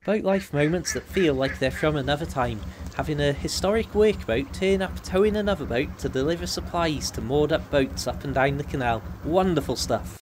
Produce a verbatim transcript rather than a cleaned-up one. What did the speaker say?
Boat life moments that feel like they're from another time. Having a historic workboat turn up towing another boat to deliver supplies to moored up boats up and down the canal. Wonderful stuff.